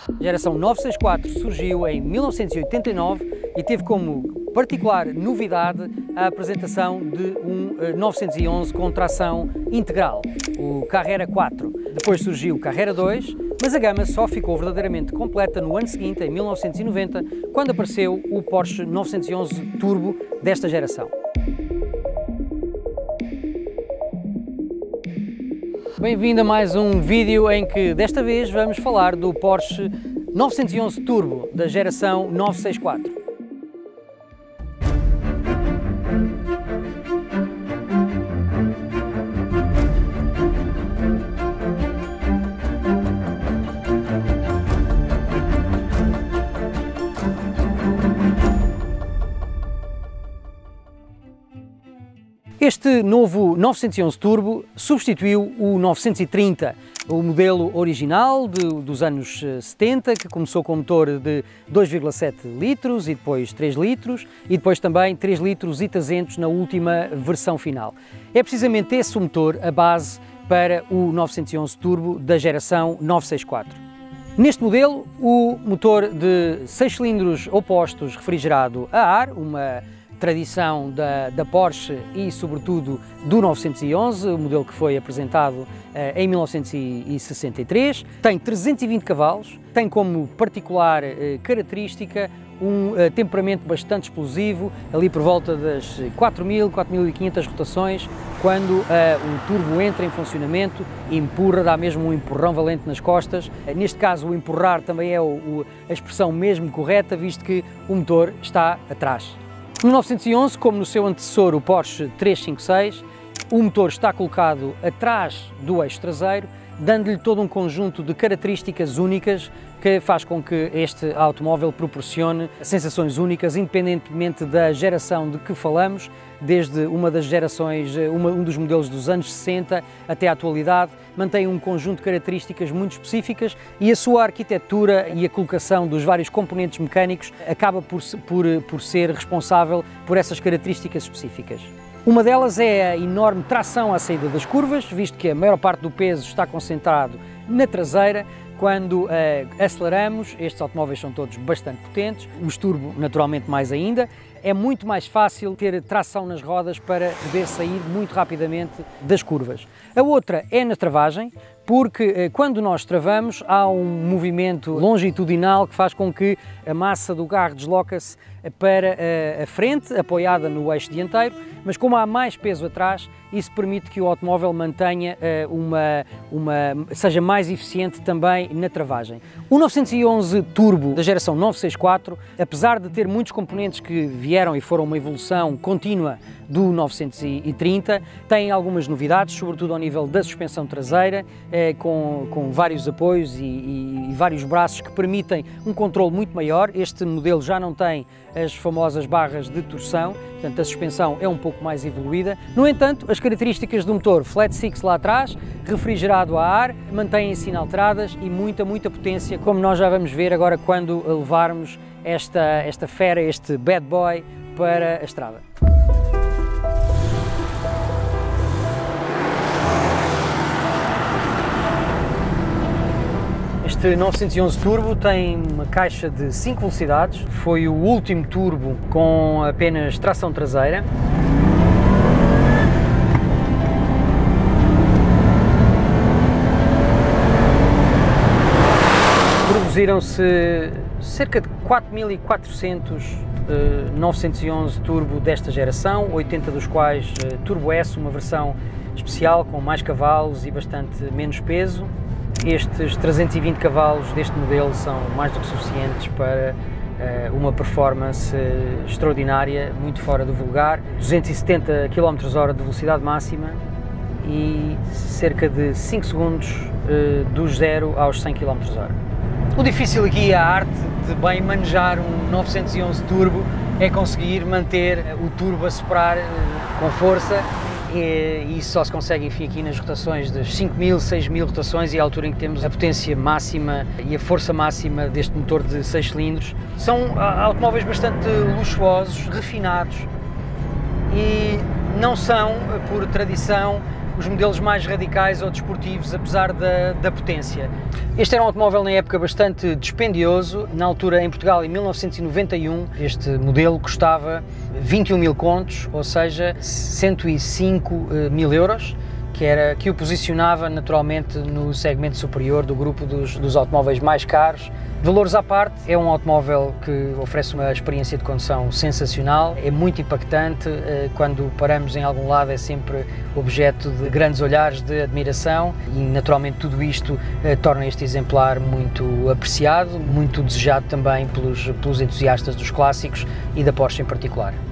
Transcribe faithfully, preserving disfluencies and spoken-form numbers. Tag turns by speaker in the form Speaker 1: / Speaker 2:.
Speaker 1: A geração novecentos e sessenta e quatro surgiu em mil novecentos e oitenta e nove e teve como particular novidade a apresentação de um novecentos e onze com tração integral, o Carrera quatro. Depois surgiu o Carrera dois, mas a gama só ficou verdadeiramente completa no ano seguinte, em mil novecentos e noventa, quando apareceu o Porsche novecentos e onze Turbo desta geração. Bem-vindo a mais um vídeo em que desta vez vamos falar do Porsche novecentos e onze Turbo da geração novecentos e sessenta e quatro. Este novo novecentos e onze Turbo substituiu o novecentos e trinta, o modelo original de, dos anos setenta, que começou com um motor de dois vírgula sete litros e depois três litros e depois também três litros e trezentos na última versão final. É precisamente esse o motor a base para o novecentos e onze Turbo da geração novecentos e sessenta e quatro. Neste modelo, o motor de seis cilindros opostos refrigerado a ar, uma tradição da, da Porsche e sobretudo do novecentos e onze, o modelo que foi apresentado eh, em mil novecentos e sessenta e três, tem trezentos e vinte cavalos, tem como particular eh, característica um eh, temperamento bastante explosivo, ali por volta das quatro mil, quatro mil e quinhentas rotações, quando eh, o turbo entra em funcionamento e empurra, dá mesmo um empurrão valente nas costas. Eh, neste caso o empurrar também é o, o, a expressão mesmo correta, visto que o motor está atrás. No novecentos e onze, como no seu antecessor, o Porsche trezentos e cinquenta e seis, o motor está colocado atrás do eixo traseiro, dando-lhe todo um conjunto de características únicas que faz com que este automóvel proporcione sensações únicas, independentemente da geração de que falamos, desde uma das gerações, uma, um dos modelos dos anos sessenta até à atualidade, mantém um conjunto de características muito específicas e a sua arquitetura e a colocação dos vários componentes mecânicos acaba por, por, por ser responsável por essas características específicas. Uma delas é a enorme tração à saída das curvas, visto que a maior parte do peso está concentrado na traseira. Quando uh, aceleramos, estes automóveis são todos bastante potentes, os turbo naturalmente mais ainda, é muito mais fácil ter tração nas rodas para poder sair muito rapidamente das curvas. A outra é na travagem, porque uh, quando nós travamos há um movimento longitudinal que faz com que a massa do carro desloca-se para uh, a frente, apoiada no eixo dianteiro, mas como há mais peso atrás, isso permite que o automóvel mantenha uh, uma, uma, seja mais eficiente também na travagem. O novecentos e onze Turbo da geração novecentos e sessenta e quatro, apesar de ter muitos componentes que vieram e foram uma evolução contínua do novecentos e trinta, tem algumas novidades, sobretudo ao nível da suspensão traseira, eh, com, com vários apoios e, e, e vários braços que permitem um controle muito maior. Este modelo já não tem as famosas barras de torção, portanto a suspensão é um pouco mais evoluída. No entanto, as características do motor Flat Six lá atrás, refrigerado a ar, mantêm-se inalteradas e muita, muita potência, como nós já vamos ver agora quando levarmos esta, esta fera, este bad boy, para a estrada. Este novecentos e onze Turbo tem uma caixa de cinco velocidades, foi o último turbo com apenas tração traseira. Produziram-se cerca de quatro mil e quatrocentos uh, novecentos e onze Turbo desta geração, oitenta dos quais uh, Turbo S, uma versão especial com mais cavalos e bastante menos peso. Estes trezentos e vinte cavalos deste modelo são mais do que suficientes para uh, uma performance uh, extraordinária, muito fora do vulgar, duzentos e setenta quilómetros hora de velocidade máxima e cerca de cinco segundos uh, do zero aos cem quilómetros hora. O difícil aqui, a arte de bem manejar um novecentos e onze Turbo, é conseguir manter o turbo a soprar uh, com força. E isso só se consegue, enfim, aqui nas rotações de cinco mil, seis mil rotações e a altura em que temos a potência máxima e a força máxima deste motor de seis cilindros. São automóveis bastante luxuosos, refinados e não são, por tradição, os modelos mais radicais ou desportivos, apesar da, da potência. Este era um automóvel na época bastante dispendioso. Na altura, em Portugal, em mil novecentos e noventa e um, este modelo custava vinte e um mil contos, ou seja, cento e cinco mil euros, que, era, que o posicionava naturalmente no segmento superior do grupo dos, dos automóveis mais caros. Valores à parte, é um automóvel que oferece uma experiência de condução sensacional, é muito impactante, quando paramos em algum lado é sempre objeto de grandes olhares de admiração e naturalmente tudo isto torna este exemplar muito apreciado, muito desejado também pelos, pelos entusiastas dos clássicos e da Porsche em particular.